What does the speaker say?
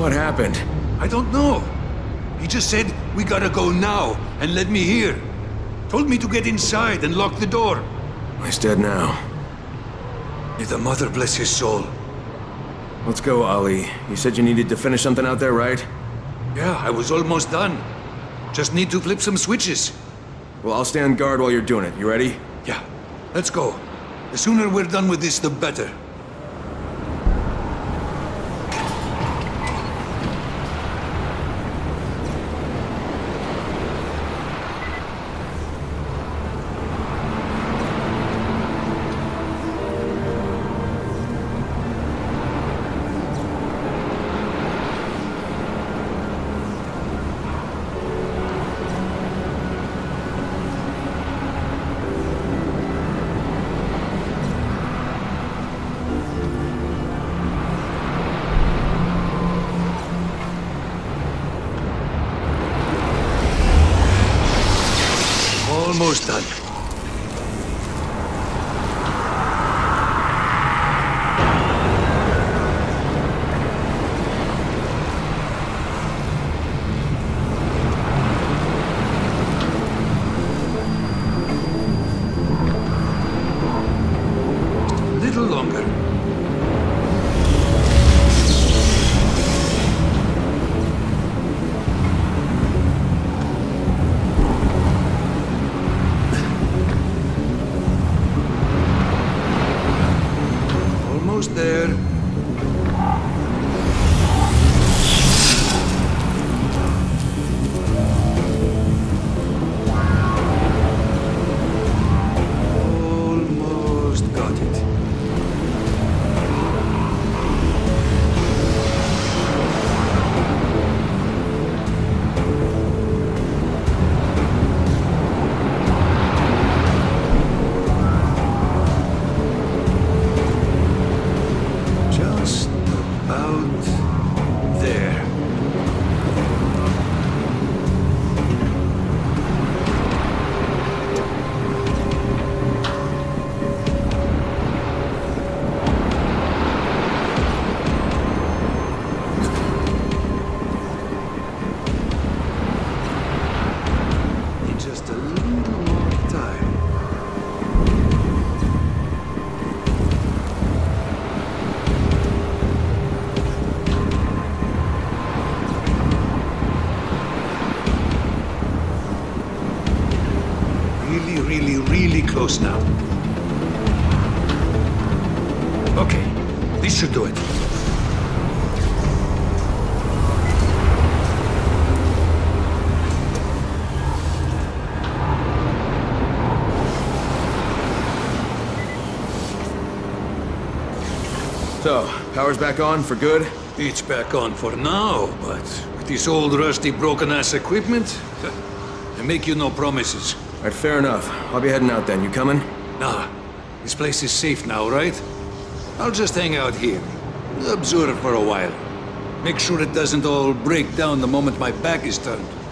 What happened? I don't know. He just said, we gotta go now, and led me here. Told me to get inside and lock the door. He's dead now. May the mother bless his soul. Let's go, Ali. You said you needed to finish something out there, right? Yeah, I was almost done. Just need to flip some switches. Well, I'll stand guard while you're doing it. You ready? Yeah, let's go. The sooner we're done with this, the better. Almost done. A little longer. Almost there. Almost got it. Just about there. Need just a little more time. Really close now. Okay, this should do it. So, power's back on for good? It's back on for now, but with this old rusty broken-ass equipment, I make you no promises. Alright, fair enough. I'll be heading out then. You coming? Nah, this place is safe now, right? I'll just hang out here. Observe for a while. Make sure it doesn't all break down the moment my back is turned.